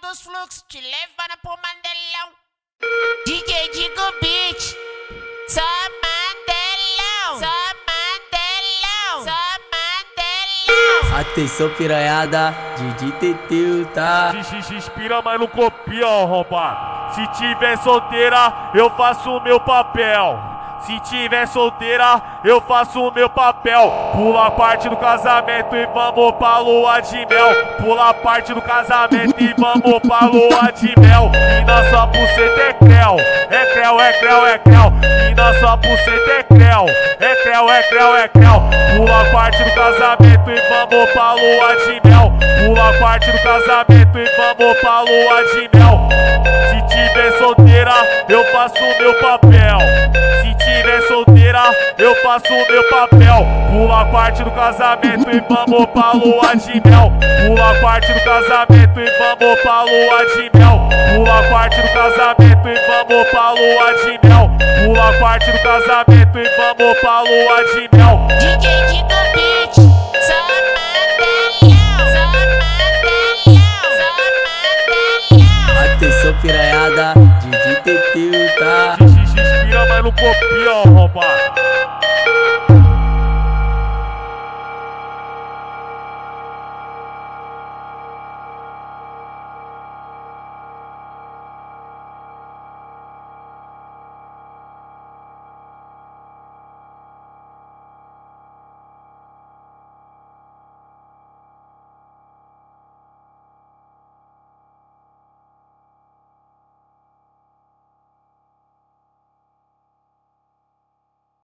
dos fluxos, te levando pro Mandelão. DJ Digo Beat, só Mandelão, só Mandelão, só Mandelão. Atenção piranhada, DJ Teteu, tá? Inspira, mas não copia, ó, arrombado. Se tiver solteira, eu faço o meu papel. Se tiver solteira, eu faço o meu papel. Pula a parte do casamento e vamos pra lua de mel. Pula a parte do casamento e vamos pra lua de mel. E na sua buceta é creu, é creu, é creu, é creu. E na sua buceta é creu, é creu, é creu, é creu. Pula a parte do casamento e vamos pra lua de mel. Pula a parte do casamento e vamos pra lua de mel. Se tiver solteira, eu faço o meu papel. Se tiver solteira, eu faço o meu papel. Pula a parte do casamento e vamos pra lua de mel. Pula a parte do casamento e vamos pra lua de mel. Pula a parte do casamento e vamos pra lua de mel. Pula a parte do casamento e vamos pra lua de mel. DJ Digo Beat.